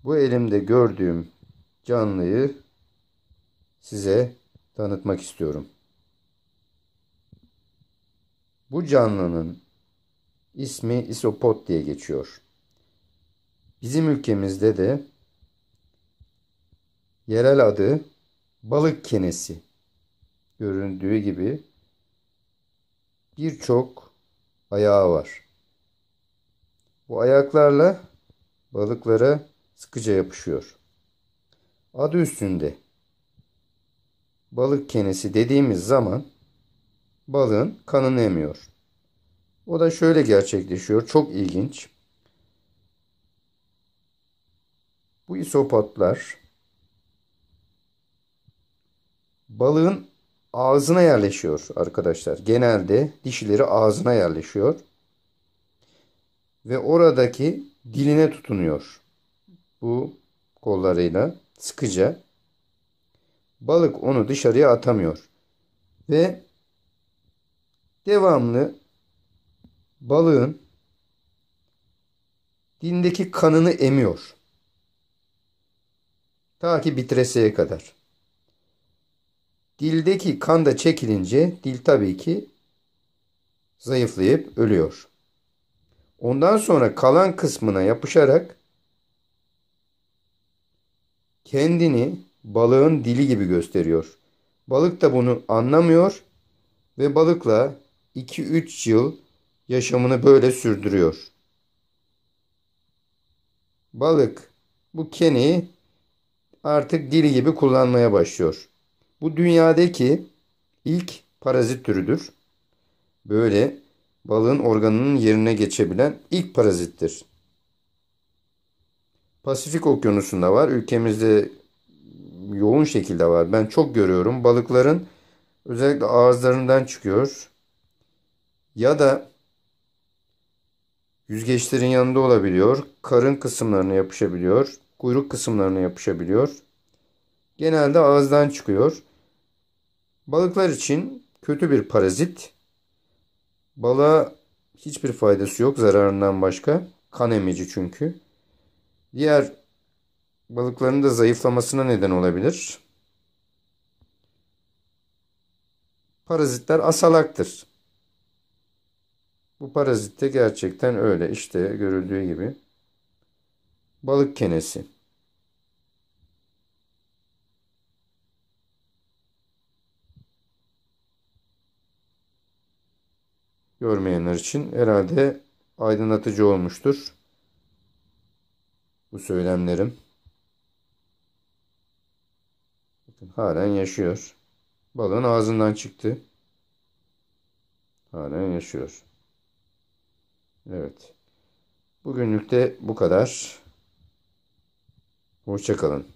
Bu elimde gördüğüm canlıyı size tanıtmak istiyorum. Bu canlının ismi isopod diye geçiyor. Bizim ülkemizde de yerel adı balık kenesi. Göründüğü gibi birçok ayağı var. Bu ayaklarla balıklara sıkıca yapışıyor. Adı üstünde. Balık kenesi dediğimiz zaman balığın kanını emiyor. O da şöyle gerçekleşiyor. Çok ilginç. Bu isopodlar balığın ağzına yerleşiyor arkadaşlar. Genelde dişileri ağzına yerleşiyor. Ve oradaki diline tutunuyor. Bu kollarıyla sıkıca. Balık onu dışarıya atamıyor. Ve devamlı balığın dilindeki kanını emiyor. Ta ki bitireseye kadar. Dildeki kan da çekilince dil tabii ki zayıflayıp ölüyor. Ondan sonra kalan kısmına yapışarak kendini balığın dili gibi gösteriyor. Balık da bunu anlamıyor ve balıkla 2-3 yıl yaşamını böyle sürdürüyor. Balık bu keneyi artık dili gibi kullanmaya başlıyor. Bu dünyadaki ilk parazit türüdür. Böyle balığın organının yerine geçebilen ilk parazittir. Pasifik Okyanusu'nda var. Ülkemizde yoğun şekilde var. Ben çok görüyorum. Balıkların özellikle ağızlarından çıkıyor. Ya da yüzgeçlerin yanında olabiliyor. Karın kısımlarına yapışabiliyor. Kuyruk kısımlarına yapışabiliyor. Genelde ağızdan çıkıyor. Balıklar için kötü bir parazit. Balığa hiçbir faydası yok zararından başka. Kan emici çünkü. Diğer balıkların da zayıflamasına neden olabilir. Parazitler asalaktır. Bu parazit de gerçekten öyle. İşte görüldüğü gibi. Balık kenesi. Görmeyenler için herhalde aydınlatıcı olmuştur bu söylemlerim. Bakın halen yaşıyor. Balığın ağzından çıktı. Halen yaşıyor. Evet. Bugünlük de bu kadar. Hoşça kalın.